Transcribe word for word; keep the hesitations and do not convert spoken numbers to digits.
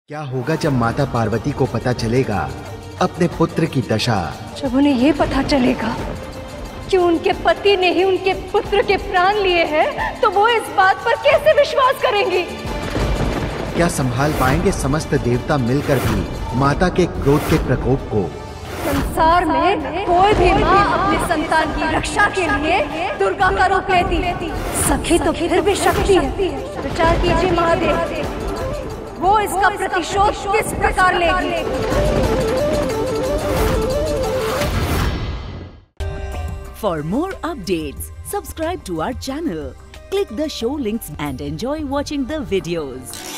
क्या होगा जब माता पार्वती को पता चलेगा अपने पुत्र की दशा? जब उन्हें ये पता चलेगा कि उनके पति ने ही उनके पुत्र के प्राण लिए हैं, तो वो इस बात पर कैसे विश्वास करेंगी? क्या संभाल पाएंगे समस्त देवता मिलकर भी माता के क्रोध के प्रकोप को? संसार में कोई भी माँ अपने संतान की रक्षा के लिए दुर्गा का रूप लेती, सखी तो फिर भी शक्ति है। विचार कीजिए महादेव, वो इसका प्रतिशोध किस प्रकार लेगी? For more updates, subscribe to our channel, click the show links and enjoy watching the videos.